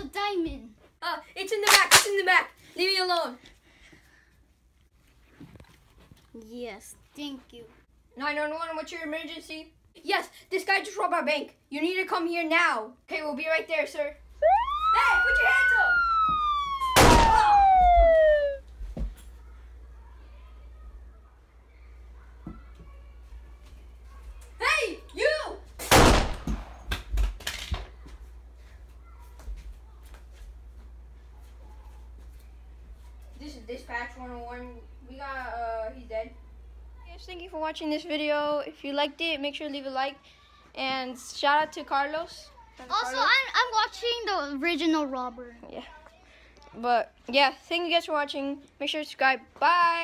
diamond? It's in the back. It's in the back. Leave me alone. Yes, thank you. 911, what's your emergency? Yes, this guy just robbed our bank. You need to come here now. Okay, we'll be right there, sir. Hey, put your hands up. Hey, you! This is Dispatch 101. We got, he's dead. Yes, thank you for watching this video. If you liked it, make sure to leave a like. And shout out to Carlos. Also, I'm watching the original robber. Yeah. But, yeah, thank you guys for watching. Make sure to subscribe. Bye!